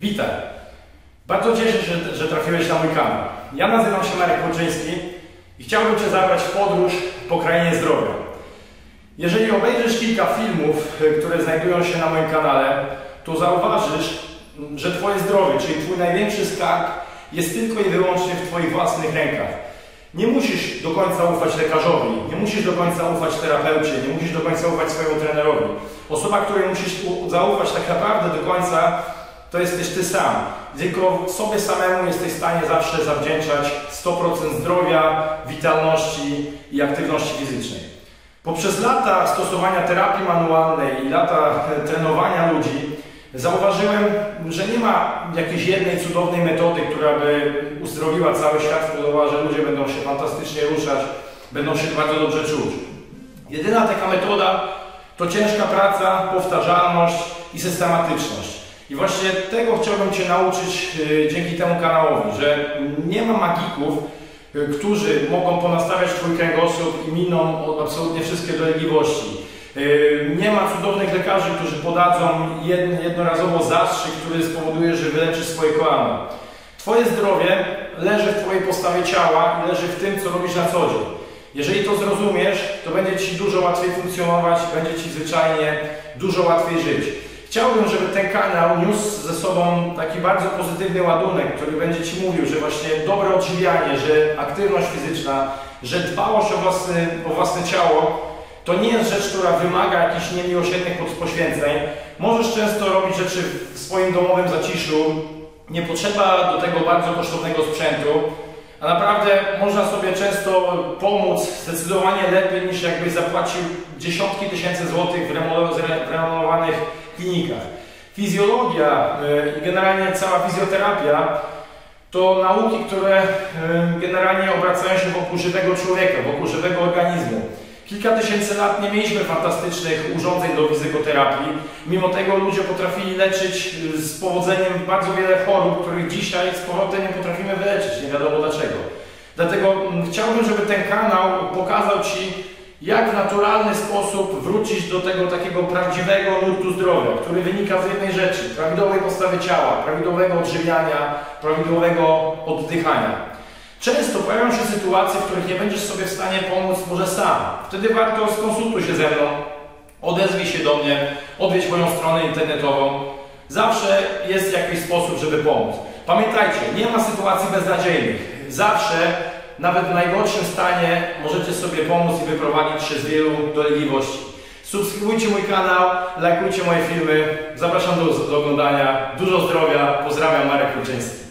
Witaj! Bardzo cieszę się, że trafiłeś na mój kanał. Ja nazywam się Marek Kulczyński i chciałbym Cię zabrać w podróż po krainie zdrowia. Jeżeli obejrzysz kilka filmów, które znajdują się na moim kanale, to zauważysz, że Twoje zdrowie, czyli Twój największy skarb, jest tylko i wyłącznie w Twoich własnych rękach. Nie musisz do końca ufać lekarzowi, nie musisz do końca ufać terapeucie, nie musisz do końca ufać swojemu trenerowi. Osoba, której musisz zaufać tak naprawdę do końca, to jesteś Ty sam. Tylko sobie samemu jesteś w stanie zawsze zawdzięczać 100% zdrowia, witalności i aktywności fizycznej. Poprzez lata stosowania terapii manualnej i lata trenowania ludzi zauważyłem, że nie ma jakiejś jednej cudownej metody, która by uzdrowiła cały świat, spowodowała, że ludzie będą się fantastycznie ruszać, będą się bardzo dobrze czuć. Jedyna taka metoda to ciężka praca, powtarzalność i systematyczność. I właśnie tego chciałbym Cię nauczyć dzięki temu kanałowi, że nie ma magików, którzy mogą ponastawiać Twój kręgosłup i miną absolutnie wszystkie dolegliwości. Nie ma cudownych lekarzy, którzy podadzą jednorazowo zastrzyk, który spowoduje, że wyleczysz swoje kolano. Twoje zdrowie leży w Twojej postawie ciała i leży w tym, co robisz na co dzień. Jeżeli to zrozumiesz, to będzie Ci dużo łatwiej funkcjonować, będzie Ci zwyczajnie dużo łatwiej żyć. Chciałbym, żeby ten kanał niósł ze sobą taki bardzo pozytywny ładunek, który będzie Ci mówił, że właśnie dobre odżywianie, że aktywność fizyczna, że dbałość o własne ciało to nie jest rzecz, która wymaga jakichś niemiłosiernych poświęceń. Możesz często robić rzeczy w swoim domowym zaciszu, nie potrzeba do tego bardzo kosztownego sprzętu, a naprawdę można sobie często pomóc zdecydowanie lepiej, niż jakbyś zapłacił dziesiątki tysięcy złotych w renomowanych klinikach. Fizjologia i generalnie cała fizjoterapia to nauki, które generalnie obracają się wokół żywego człowieka, wokół żywego organizmu. Kilka tysięcy lat nie mieliśmy fantastycznych urządzeń do fizykoterapii. Mimo tego ludzie potrafili leczyć z powodzeniem bardzo wiele chorób, których dzisiaj z powrotem nie potrafimy wyleczyć, nie wiadomo dlaczego. Dlatego chciałbym, żeby ten kanał pokazał Ci, jak w naturalny sposób wrócić do tego takiego prawdziwego nurtu zdrowia, który wynika z jednej rzeczy: prawidłowej postawy ciała, prawidłowego odżywiania, prawidłowego oddychania. Często pojawią się sytuacje, w których nie będziesz sobie w stanie pomóc może sam. Wtedy warto skonsultuj się ze mną, odezwij się do mnie, odwiedź moją stronę internetową. Zawsze jest jakiś sposób, żeby pomóc. Pamiętajcie, nie ma sytuacji beznadziejnych. Zawsze, nawet w najgorszym stanie, możecie sobie pomóc i wyprowadzić się z wielu dolegliwości. Subskrybujcie mój kanał, lajkujcie moje filmy. Zapraszam do oglądania. Dużo zdrowia. Pozdrawiam, Marek Kulczyński.